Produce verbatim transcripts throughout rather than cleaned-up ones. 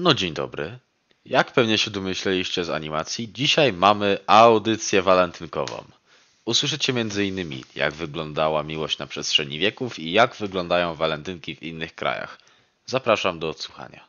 No dzień dobry. Jak pewnie się domyśleliście z animacji, dzisiaj mamy audycję walentynkową. Usłyszycie między innymi, jak wyglądała miłość na przestrzeni wieków i jak wyglądają walentynki w innych krajach. Zapraszam do odsłuchania.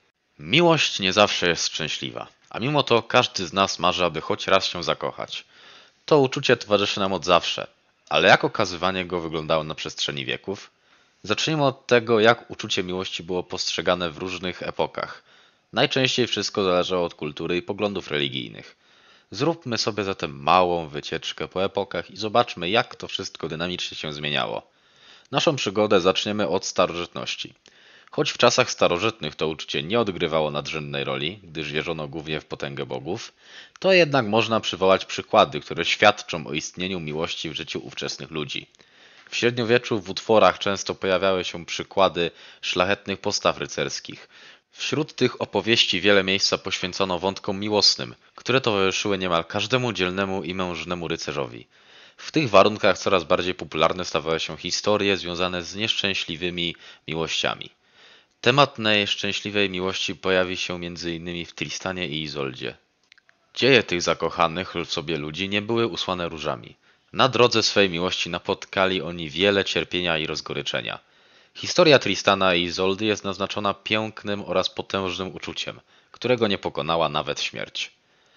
Miłość nie zawsze jest szczęśliwa, a mimo to każdy z nas marzy, aby choć raz się zakochać. To uczucie towarzyszy nam od zawsze, ale jak okazywanie go wyglądało na przestrzeni wieków? Zacznijmy od tego, jak uczucie miłości było postrzegane w różnych epokach. Najczęściej wszystko zależało od kultury i poglądów religijnych. Zróbmy sobie zatem małą wycieczkę po epokach i zobaczmy, jak to wszystko dynamicznie się zmieniało. Naszą przygodę zaczniemy od starożytności. Choć w czasach starożytnych to uczucie nie odgrywało nadrzędnej roli, gdyż wierzono głównie w potęgę bogów, to jednak można przywołać przykłady, które świadczą o istnieniu miłości w życiu ówczesnych ludzi. W średniowieczu w utworach często pojawiały się przykłady szlachetnych postaw rycerskich. Wśród tych opowieści wiele miejsca poświęcono wątkom miłosnym, które towarzyszyły niemal każdemu dzielnemu i mężnemu rycerzowi. W tych warunkach coraz bardziej popularne stawały się historie związane z nieszczęśliwymi miłościami. Temat nieszczęśliwej miłości pojawi się między innymi w Tristanie i Izoldzie. Dzieje tych zakochanych w sobie ludzi nie były usłane różami. Na drodze swej miłości napotkali oni wiele cierpienia i rozgoryczenia. Historia Tristana i Izoldy jest naznaczona pięknym oraz potężnym uczuciem, którego nie pokonała nawet śmierć.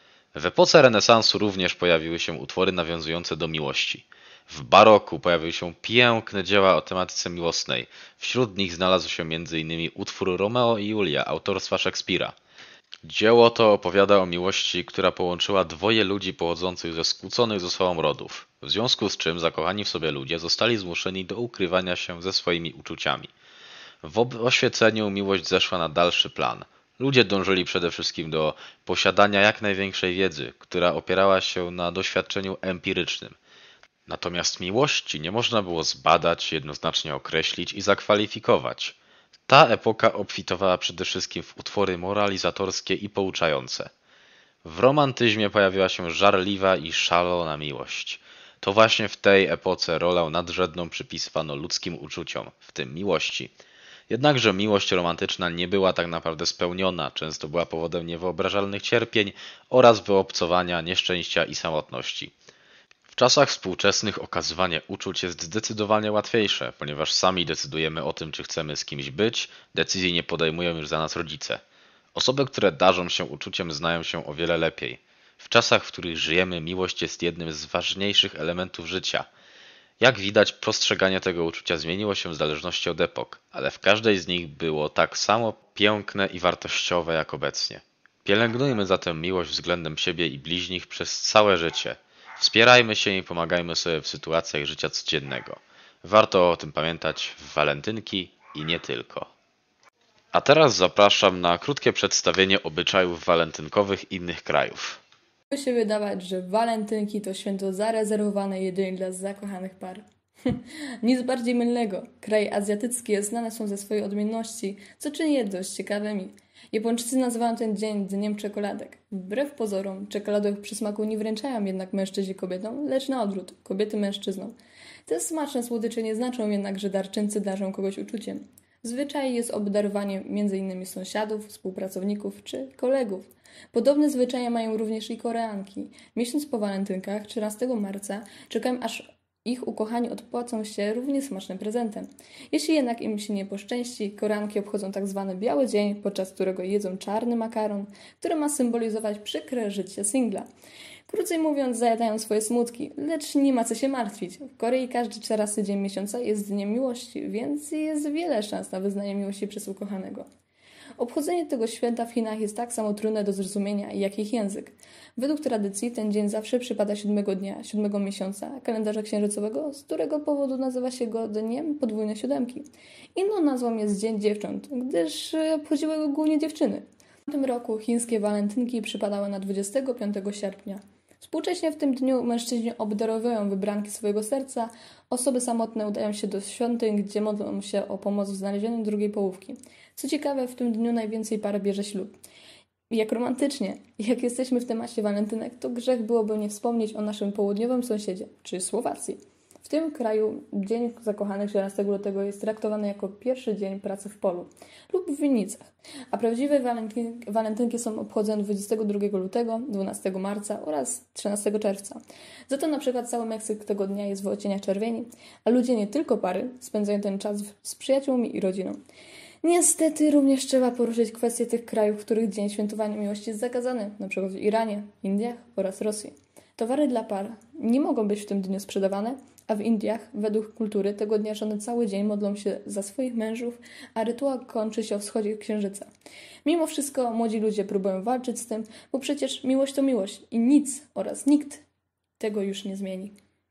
W epoce renesansu również pojawiły się utwory nawiązujące do miłości. W baroku pojawiły się piękne dzieła o tematyce miłosnej. Wśród nich znalazł się między innymi utwór Romeo i Julia autorstwa Szekspira. Dzieło to opowiada o miłości, która połączyła dwoje ludzi pochodzących ze skłóconych ze sobą rodów, w związku z czym zakochani w sobie ludzie zostali zmuszeni do ukrywania się ze swoimi uczuciami. W oświeceniu miłość zeszła na dalszy plan. Ludzie dążyli przede wszystkim do posiadania jak największej wiedzy, która opierała się na doświadczeniu empirycznym. Natomiast miłości nie można było zbadać, jednoznacznie określić i zakwalifikować. Ta epoka obfitowała przede wszystkim w utwory moralizatorskie i pouczające. W romantyzmie pojawiła się żarliwa i szalona miłość. To właśnie w tej epoce rolę nadrzędną przypisywano ludzkim uczuciom, w tym miłości. Jednakże miłość romantyczna nie była tak naprawdę spełniona, często była powodem niewyobrażalnych cierpień oraz wyobcowania, nieszczęścia i samotności. W czasach współczesnych okazywanie uczuć jest zdecydowanie łatwiejsze, ponieważ sami decydujemy o tym, czy chcemy z kimś być, decyzji nie podejmują już za nas rodzice. Osoby, które darzą się uczuciem, znają się o wiele lepiej. W czasach, w których żyjemy, miłość jest jednym z ważniejszych elementów życia. Jak widać, postrzeganie tego uczucia zmieniło się w zależności od epok, ale w każdej z nich było tak samo piękne i wartościowe jak obecnie. Pielęgnujmy zatem miłość względem siebie i bliźnich przez całe życie. Wspierajmy się i pomagajmy sobie w sytuacjach życia codziennego. Warto o tym pamiętać w walentynki i nie tylko. A teraz zapraszam na krótkie przedstawienie obyczajów walentynkowych innych krajów. Może się wydawać, że walentynki to święto zarezerwowane jedynie dla zakochanych par. Nic bardziej mylnego. Kraje azjatyckie znane są ze swojej odmienności, co czyni je dość ciekawymi. Japończycy nazywają ten dzień dniem czekoladek. Wbrew pozorom, czekoladów przysmaku nie wręczają jednak mężczyźni kobietom, lecz na odwrót, kobiety mężczyznom. Te smaczne słodycze nie znaczą jednak, że darczyńcy darzą kogoś uczuciem. Zwyczaj jest obdarowanie między innymi sąsiadów, współpracowników czy kolegów. Podobne zwyczaje mają również i Koreanki. Miesiąc po walentynkach, trzynastego marca, czekają aż ich ukochani odpłacą się równie smacznym prezentem. Jeśli jednak im się nie poszczęści, Koreanki obchodzą tak zwany biały dzień, podczas którego jedzą czarny makaron, który ma symbolizować przykre życie singla. Krócej mówiąc, zajadają swoje smutki, lecz nie ma co się martwić. W Korei każdy czternasty dzień miesiąca jest dniem miłości, więc jest wiele szans na wyznanie miłości przez ukochanego. Obchodzenie tego święta w Chinach jest tak samo trudne do zrozumienia, jak ich język. Według tradycji ten dzień zawsze przypada siódmego dnia, siódmego miesiąca kalendarza księżycowego, z którego powodu nazywa się go Dniem Podwójnej Siódemki. Inną nazwą jest Dzień Dziewcząt, gdyż obchodziły go głównie dziewczyny. W tym roku chińskie walentynki przypadały na dwudziestego piątego sierpnia. Współcześnie w tym dniu mężczyźni obdarowują wybranki swojego serca, osoby samotne udają się do świątyń, gdzie modlą się o pomoc w znalezieniu drugiej połówki. Co ciekawe, w tym dniu najwięcej par bierze ślub. Jak romantycznie. Jak jesteśmy w temacie walentynek, to grzech byłoby nie wspomnieć o naszym południowym sąsiedzie, czy Słowacji. W tym kraju Dzień Zakochanych siedemnastego lutego jest traktowany jako pierwszy dzień pracy w polu lub w winnicach, a prawdziwe walentynki, walentynki są obchodzone dwudziestego drugiego lutego, dwunastego marca oraz trzynastego czerwca. Za to na przykład cały Meksyk tego dnia jest w odcieniach czerwieni, a ludzie, nie tylko pary, spędzają ten czas z przyjaciółmi i rodziną. Niestety również trzeba poruszyć kwestię tych krajów, w których dzień świętowania miłości jest zakazany, np. w Iranie, Indiach oraz Rosji. Towary dla par nie mogą być w tym dniu sprzedawane, a w Indiach, według kultury, tego dnia żony cały dzień modlą się za swoich mężów, a rytuał kończy się o wschodzie księżyca. Mimo wszystko młodzi ludzie próbują walczyć z tym, bo przecież miłość to miłość i nic oraz nikt tego już nie zmieni.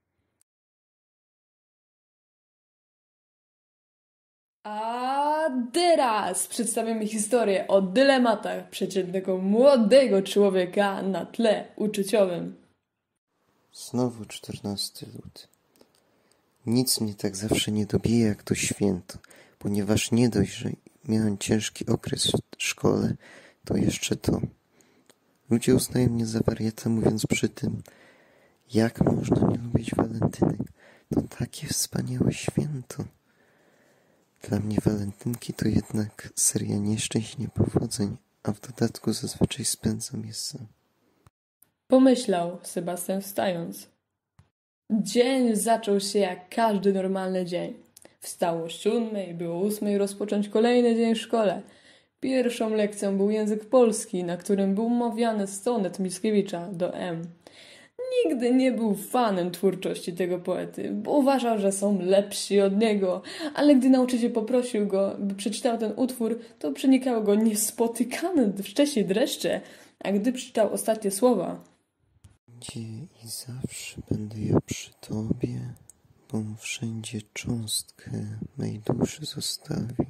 A teraz przedstawimy historię o dylematach przeciętnego młodego człowieka na tle uczuciowym. Znowu czternasty luty. Nic mnie tak zawsze nie dobija jak to święto, ponieważ nie dość, że miałem ciężki okres w szkole, to jeszcze to. Ludzie uznają mnie za wariata, mówiąc przy tym, jak można nie lubić walentynek. To takie wspaniałe święto. Dla mnie walentynki to jednak seria nieszczęść i niepowodzeń, a w dodatku zazwyczaj spędzam je sam. Pomyślał Sebastian wstając. Dzień zaczął się jak każdy normalny dzień. Wstało o siódmej, było ósmej rozpocząć kolejny dzień w szkole. Pierwszą lekcją był język polski, na którym był omawiany sonet Mickiewicza do M. Nigdy nie był fanem twórczości tego poety, bo uważał, że są lepsi od niego, ale gdy nauczyciel poprosił go, by przeczytał ten utwór, to przenikały go niespotykane wcześniej dreszcze, a gdy przeczytał ostatnie słowa: Gdzie i zawsze będę ja przy Tobie, bo wszędzie cząstkę mej duszy zostawi.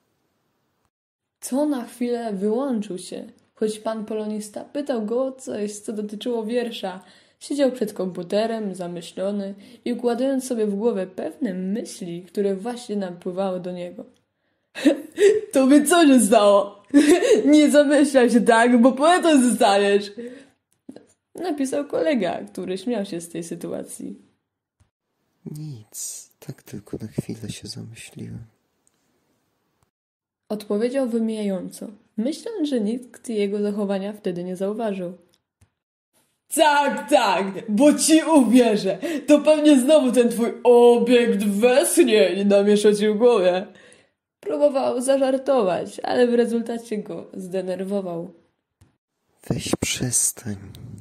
to na chwilę wyłączył się, choć pan polonista pytał go o coś, co dotyczyło wiersza. Siedział przed komputerem, zamyślony i układając sobie w głowę pewne myśli, które właśnie napływały do niego. To by co się stało? Nie zamyślaj się tak, bo poetą zostaniesz. Napisał kolega, który śmiał się z tej sytuacji. Nic, tak tylko na chwilę się zamyśliłem. Odpowiedział wymijająco, myśląc, że nikt jego zachowania wtedy nie zauważył. Tak, tak, bo ci uwierzę. To pewnie znowu ten twój obiekt westchnień namieszał ci w głowie. Próbował zażartować, ale w rezultacie go zdenerwował. Weź przestań.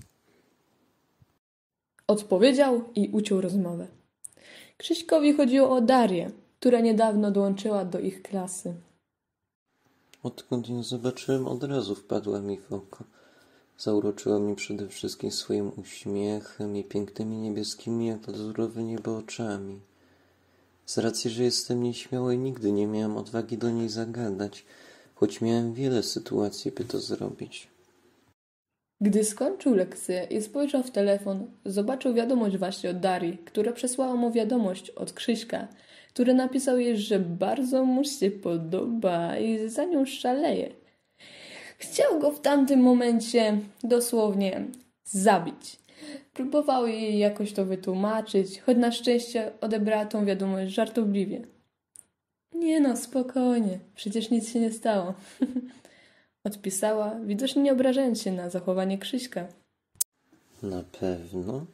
Odpowiedział i uciął rozmowę. Krzyśkowi chodziło o Darię, która niedawno dołączyła do ich klasy. Odkąd ją zobaczyłem, od razu wpadła mi w oko. Zauroczyła mnie przede wszystkim swoim uśmiechem i pięknymi niebieskimi jak lazurowe niebo oczami. Z racji, że jestem nieśmiały, nigdy nie miałem odwagi do niej zagadać, choć miałem wiele sytuacji, by to zrobić. Gdy skończył lekcję i spojrzał w telefon, zobaczył wiadomość właśnie od Darii, która przesłała mu wiadomość od Krzyśka, który napisał jej, że bardzo mu się podoba i za nią szaleje. Chciał go w tamtym momencie dosłownie zabić. Próbował jej jakoś to wytłumaczyć, choć na szczęście odebrała tą wiadomość żartobliwie. Nie no, spokojnie, przecież nic się nie stało. Odpisała, widocznie nie obrażając się na zachowanie Krzyśka. Na pewno?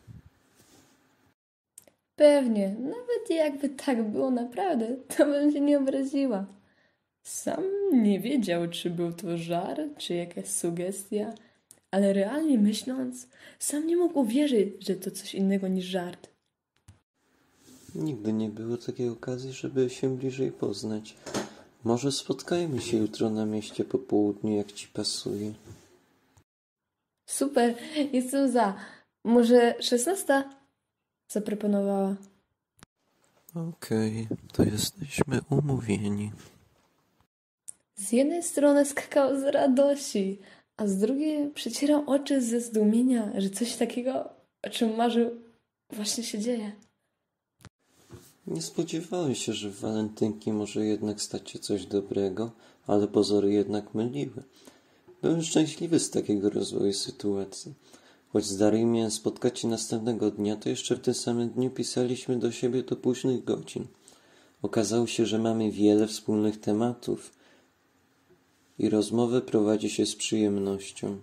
Pewnie, nawet jakby tak było naprawdę, to bym się nie obraziła. Sam nie wiedział, czy był to żart, czy jakaś sugestia, ale realnie myśląc, sam nie mógł uwierzyć, że to coś innego niż żart. Nigdy nie było takiej okazji, żeby się bliżej poznać. Może spotkajmy się jutro na mieście po południu, jak ci pasuje. Super, jestem za. Może szesnasta? Zaproponowała. Okej, to jesteśmy umówieni. Z jednej strony skakał z radości, a z drugiej przecierał oczy ze zdumienia, że coś takiego, o czym marzył, właśnie się dzieje. Nie spodziewałem się, że w walentynki może jednak stać się coś dobrego, ale pozory jednak myliły. Byłem szczęśliwy z takiego rozwoju sytuacji. Choć z Darią miałem spotkać się następnego dnia, to jeszcze w tym samym dniu pisaliśmy do siebie do późnych godzin. Okazało się, że mamy wiele wspólnych tematów i rozmowę prowadzi się z przyjemnością.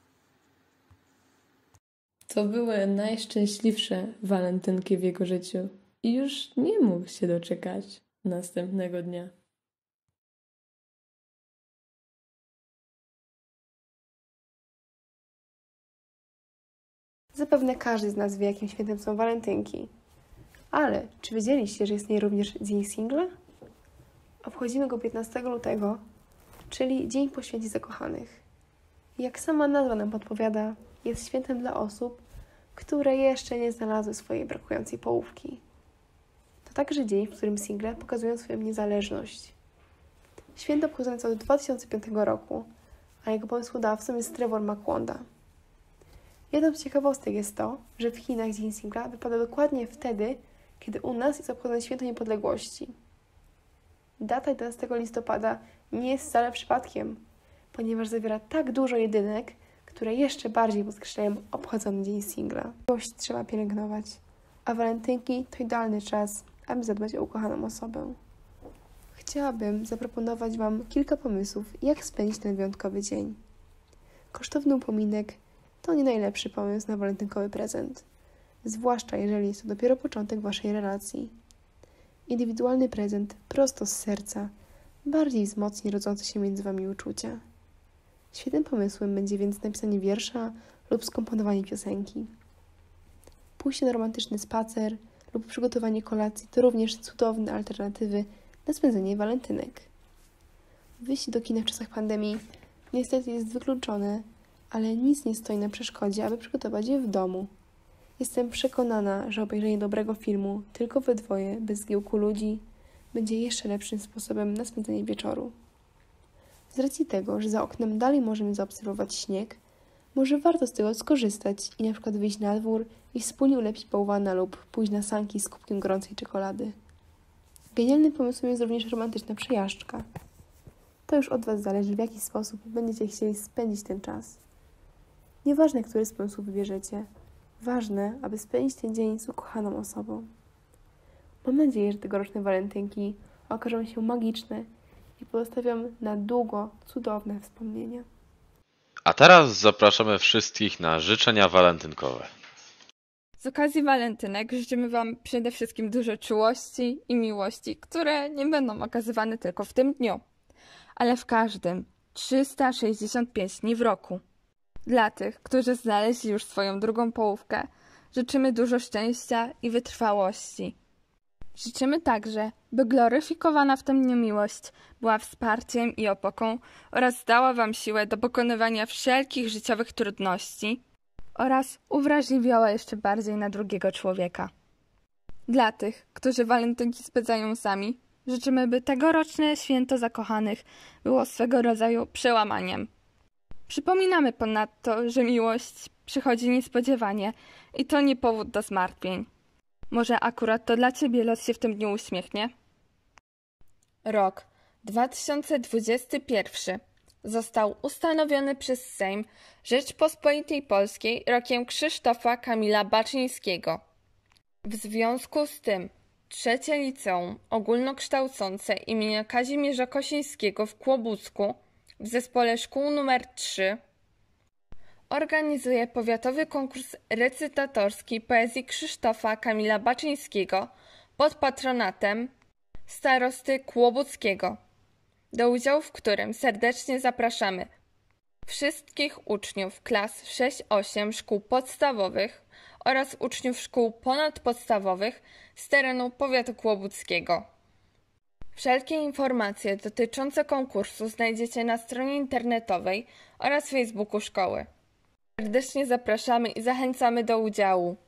To były najszczęśliwsze walentynki w jego życiu i już nie mógł się doczekać następnego dnia. Zapewne każdy z nas wie, jakim świętem są walentynki. Ale czy wiedzieliście, że istnieje również Dzień Singla? Obchodzimy go piętnastego lutego, czyli Dzień po święcie zakochanych. Jak sama nazwa nam podpowiada, jest świętem dla osób, które jeszcze nie znalazły swojej brakującej połówki. To także dzień, w którym single pokazują swoją niezależność. Święto obchodzone jest od dwa tysiące piątego roku, a jego pomysłodawcą jest Trevor McWanda. Jedną z ciekawostek jest to, że w Chinach Dzień Singla wypada dokładnie wtedy, kiedy u nas jest obchodzone Święto Niepodległości. Data jedenastego listopada nie jest wcale przypadkiem, ponieważ zawiera tak dużo jedynek, które jeszcze bardziej podkreślają obchodzony Dzień Singla. Miłość trzeba pielęgnować, a walentynki to idealny czas, aby zadbać o ukochaną osobę. Chciałabym zaproponować Wam kilka pomysłów, jak spędzić ten wyjątkowy dzień. Kosztowny upominek to nie najlepszy pomysł na walentynkowy prezent, zwłaszcza jeżeli jest to dopiero początek Waszej relacji. Indywidualny prezent prosto z serca bardziej wzmocni rodzące się między Wami uczucia. Świetnym pomysłem będzie więc napisanie wiersza lub skomponowanie piosenki. Pójście na romantyczny spacer lub przygotowanie kolacji to również cudowne alternatywy na spędzenie walentynek. Wyjście do kina w czasach pandemii niestety jest wykluczone, ale nic nie stoi na przeszkodzie, aby przygotować je w domu. Jestem przekonana, że obejrzenie dobrego filmu tylko we dwoje, bez zgiełku ludzi, będzie jeszcze lepszym sposobem na spędzenie wieczoru. Z racji tego, że za oknem dalej możemy zaobserwować śnieg, może warto z tego skorzystać i na przykład wyjść na dwór i wspólnie ulepić bałwana lub pójść na sanki z kubkiem gorącej czekolady. Genialnym pomysłem jest również romantyczna przejażdżka. To już od Was zależy, w jaki sposób będziecie chcieli spędzić ten czas. Nieważne, który z pomysłów wybierzecie, ważne, aby spędzić ten dzień z ukochaną osobą. Mam nadzieję, że tegoroczne walentynki okażą się magiczne i pozostawią na długo cudowne wspomnienia. A teraz zapraszamy wszystkich na życzenia walentynkowe. Z okazji walentynek życzymy Wam przede wszystkim dużo czułości i miłości, które nie będą okazywane tylko w tym dniu, ale w każdym trzysta sześćdziesiąt pięć dni w roku. Dla tych, którzy znaleźli już swoją drugą połówkę, życzymy dużo szczęścia i wytrwałości. Życzymy także, by gloryfikowana w tym dniu miłość była wsparciem i opoką oraz dała Wam siłę do pokonywania wszelkich życiowych trudności oraz uwrażliwiała jeszcze bardziej na drugiego człowieka. Dla tych, którzy walentynki spędzają sami, życzymy, by tegoroczne święto zakochanych było swego rodzaju przełamaniem. Przypominamy ponadto, że miłość przychodzi niespodziewanie i to nie powód do zmartwień. Może akurat to dla Ciebie los się w tym dniu uśmiechnie? Rok dwa tysiące dwudziesty pierwszy został ustanowiony przez Sejm Rzeczpospolitej Polskiej rokiem Krzysztofa Kamila Baczyńskiego. W związku z tym trzecie liceum ogólnokształcące imienia Kazimierza Kosińskiego w Kłobucku w zespole szkół numer trzy organizuje powiatowy konkurs recytatorski poezji Krzysztofa Kamila Baczyńskiego pod patronatem starosty Kłobuckiego, do udziału w którym serdecznie zapraszamy wszystkich uczniów klas sześć osiem szkół podstawowych oraz uczniów szkół ponadpodstawowych z terenu powiatu kłobuckiego. Wszelkie informacje dotyczące konkursu znajdziecie na stronie internetowej oraz Facebooku szkoły. Serdecznie zapraszamy i zachęcamy do udziału.